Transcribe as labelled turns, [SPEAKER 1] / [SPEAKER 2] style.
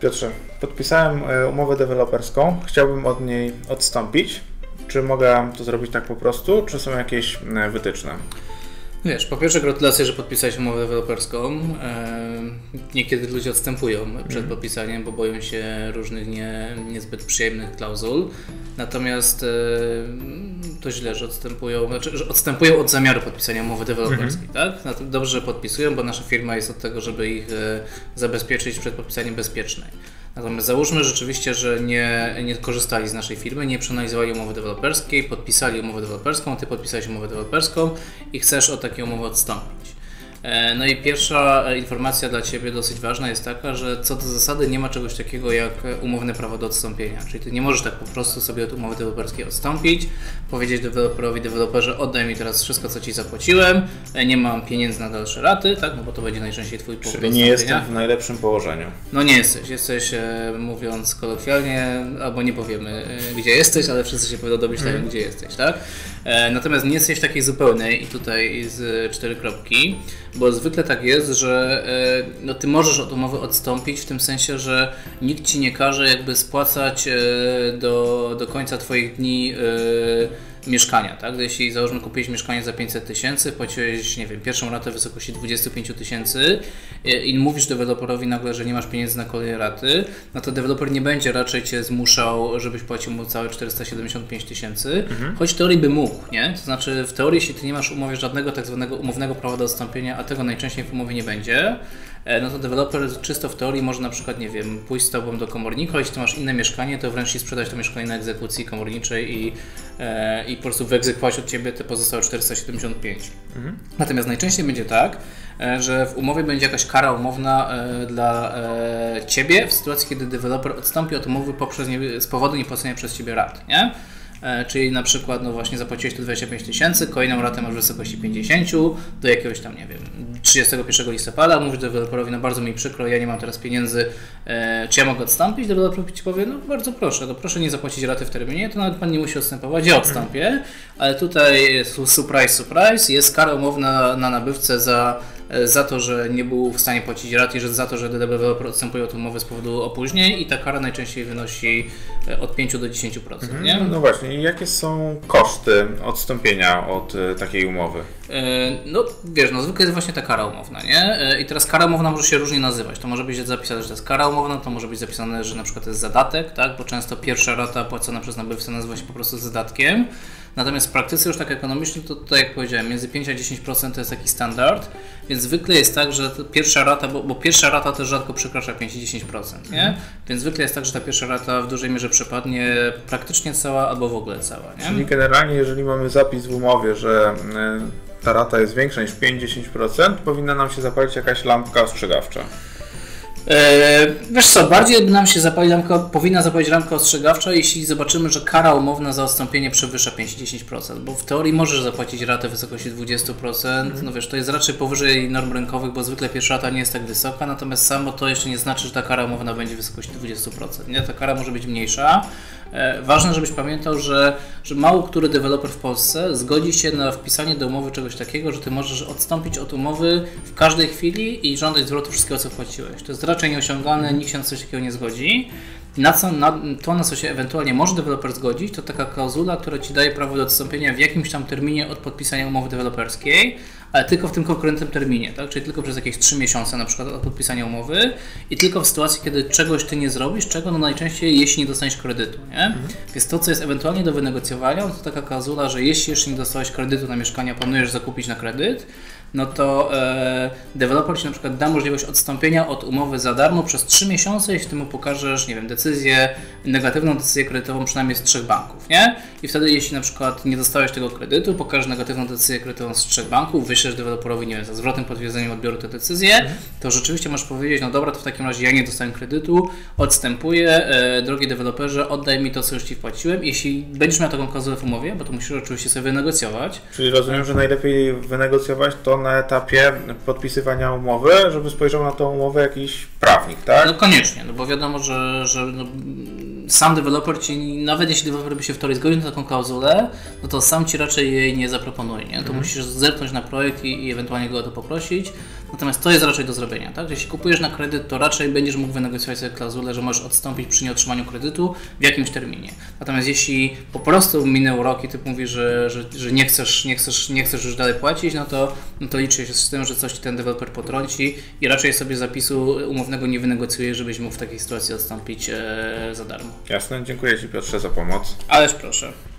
[SPEAKER 1] Piotrze, podpisałem umowę deweloperską, chciałbym od niej odstąpić. Czy mogę to zrobić tak po prostu, czy są jakieś wytyczne?
[SPEAKER 2] Wiesz, po pierwsze gratulacje, że podpisałeś umowę deweloperską. Niekiedy ludzie odstępują przed podpisaniem, bo boją się różnych niezbyt przyjemnych klauzul. Natomiast to źle, że odstępują od zamiaru podpisania umowy deweloperskiej, tak? Dobrze, że podpisują, bo nasza firma jest od tego, żeby ich zabezpieczyć przed podpisaniem bezpiecznej. Natomiast załóżmy rzeczywiście, że nie korzystali z naszej firmy, nie przeanalizowali umowy deweloperskiej, podpisali umowę deweloperską, ty podpisałeś umowę deweloperską i chcesz od takiej umowy odstąpić. No i pierwsza informacja dla Ciebie dosyć ważna jest taka, że co do zasady nie ma czegoś takiego jak umowne prawo do odstąpienia. Czyli Ty nie możesz tak po prostu sobie od umowy deweloperskiej odstąpić, powiedzieć deweloperze oddaj mi teraz wszystko, co Ci zapłaciłem, nie mam pieniędzy na dalsze raty, tak? No bo to będzie najczęściej Twój powód.
[SPEAKER 1] Czyli nie jestem w najlepszym położeniu.
[SPEAKER 2] No nie jesteś. Jesteś, mówiąc kolokwialnie, albo nie powiemy gdzie jesteś, ale wszyscy się pewno domyślają gdzie jesteś, tak? Natomiast nie jesteś w takiej zupełnej i tutaj z 4 kropki, bo zwykle tak jest, że no, ty możesz od umowy odstąpić w tym sensie, że nikt ci nie każe jakby spłacać do końca twoich dni mieszkania, tak? Jeśli załóżmy kupiłeś mieszkanie za 500 000, płaciłeś, nie wiem, pierwszą ratę w wysokości 25 000 i mówisz deweloperowi nagle, że nie masz pieniędzy na kolejne raty, no to deweloper nie będzie raczej cię zmuszał, żebyś płacił mu całe 475 000, choć w teorii by mógł, nie? To znaczy w teorii, jeśli ty nie masz w umowie żadnego tak zwanego umownego prawa do odstąpienia, a tego najczęściej w umowie nie będzie, no to deweloper czysto w teorii może na przykład, nie wiem, pójść z tobą do komornika, jeśli ty masz inne mieszkanie, to wręcz ci sprzedać to mieszkanie na egzekucji komorniczej i po prostu wyegzekwować od ciebie te pozostałe 475. Natomiast najczęściej będzie tak, że w umowie będzie jakaś kara umowna dla ciebie w sytuacji, kiedy deweloper odstąpi od umowy z powodu niepłacenia przez ciebie rat, nie? Czyli na przykład, no właśnie zapłaciłeś tu 25 000, kolejną ratę masz w wysokości 50 do jakiegoś tam, nie wiem, 31 listopada, mówisz deweloperowi, no bardzo mi przykro, ja nie mam teraz pieniędzy, czy ja mogę odstąpić? Deweloper ci powie, no bardzo proszę, to proszę nie zapłacić raty w terminie, to nawet pan nie musi odstępować, ja odstąpię, ale tutaj surprise, jest kara umowna na nabywcę za to, że nie był w stanie płacić rat i za to, że deweloper odstępuje od umowy z powodu opóźnień i ta kara najczęściej wynosi od 5 do 10%, nie?
[SPEAKER 1] No właśnie, i jakie są koszty odstąpienia od takiej umowy?
[SPEAKER 2] No wiesz, no zwykle jest właśnie ta kara umowna, nie? I teraz kara umowna może się różnie nazywać. To może być zapisane, że to jest kara umowna, to może być zapisane, że na przykład to jest zadatek, tak? Bo często pierwsza rata płacona przez nabywcę nazywa się po prostu zadatkiem. Natomiast w praktyce już tak ekonomicznie to tutaj jak powiedziałem, między 5 a 10% to jest taki standard, więc zwykle jest tak, że pierwsza rata, bo pierwsza rata też rzadko przekracza 5-10%, nie? Więc zwykle jest tak, że ta pierwsza rata w dużej mierze przepadnie praktycznie cała albo w ogóle cała, nie?
[SPEAKER 1] Czyli generalnie jeżeli mamy zapis w umowie, że ta rata jest większa niż 5-10%, powinna nam się zapalić jakaś lampka ostrzegawcza.
[SPEAKER 2] Wiesz co, bardziej nam się powinna zapalić lampka ostrzegawcza, jeśli zobaczymy, że kara umowna za odstąpienie przewyższa 5-10%, bo w teorii możesz zapłacić ratę w wysokości 20%, no wiesz, to jest raczej powyżej norm rynkowych, bo zwykle pierwsza rata nie jest tak wysoka, natomiast samo to jeszcze nie znaczy, że ta kara umowna będzie w wysokości 20%, nie? Ta kara może być mniejsza. Ważne, żebyś pamiętał, że mało który deweloper w Polsce zgodzi się na wpisanie do umowy czegoś takiego, że ty możesz odstąpić od umowy w każdej chwili i żądać zwrotu wszystkiego, co płaciłeś. To jest raczej nieosiągalne, nikt się na coś takiego nie zgodzi. Na co się ewentualnie może deweloper zgodzić, to taka klauzula, która ci daje prawo do odstąpienia w jakimś tam terminie od podpisania umowy deweloperskiej, ale tylko w tym konkretnym terminie, tak? Czyli tylko przez jakieś 3 miesiące na przykład od podpisania umowy i tylko w sytuacji, kiedy czegoś ty nie zrobisz, czego no najczęściej jeśli nie dostaniesz kredytu, nie? Więc to, co jest ewentualnie do wynegocjowania, to taka klauzula, że jeśli jeszcze nie dostałeś kredytu na mieszkanie, planujesz zakupić na kredyt, no to deweloper ci na przykład da możliwość odstąpienia od umowy za darmo przez 3 miesiące, jeśli ty mu pokażesz, nie wiem, negatywną decyzję kredytową przynajmniej z 3 banków, nie? I wtedy jeśli na przykład nie dostałeś tego kredytu, pokażesz negatywną decyzję kredytową z 3 banków, wyślesz deweloperowi, nie wiem, za zwrotem, potwierdzeniem odbioru tę decyzję, to rzeczywiście możesz powiedzieć, no dobra, to w takim razie ja nie dostałem kredytu, odstępuję, drogi deweloperze, oddaj mi to, co już ci wpłaciłem. Jeśli będziesz miał taką klauzulę w umowie, bo to musisz oczywiście sobie wynegocjować.
[SPEAKER 1] Czyli rozumiem, że najlepiej wynegocjować to na etapie podpisywania umowy, żeby spojrzał na tą umowę jakiś prawnik, tak?
[SPEAKER 2] No koniecznie, no bo wiadomo, że no, sam deweloper ci, nawet jeśli deweloper by się w teorii zgodził na taką klauzulę, no to sam ci raczej jej nie zaproponuje, nie? To musisz zerknąć na projekt i ewentualnie go o to poprosić. Natomiast to jest raczej do zrobienia, tak? Jeśli kupujesz na kredyt, to raczej będziesz mógł wynegocjować sobie klauzulę, że możesz odstąpić przy nieotrzymaniu kredytu w jakimś terminie. Natomiast jeśli po prostu minął rok i ty mówisz, że nie chcesz już dalej płacić, no to liczy się z tym, że coś ci ten deweloper potrąci i raczej sobie zapisu umownego nie wynegocjuje, żebyś mógł w takiej sytuacji odstąpić za darmo.
[SPEAKER 1] Jasne, dziękuję Ci Piotrze za pomoc.
[SPEAKER 2] Ależ proszę.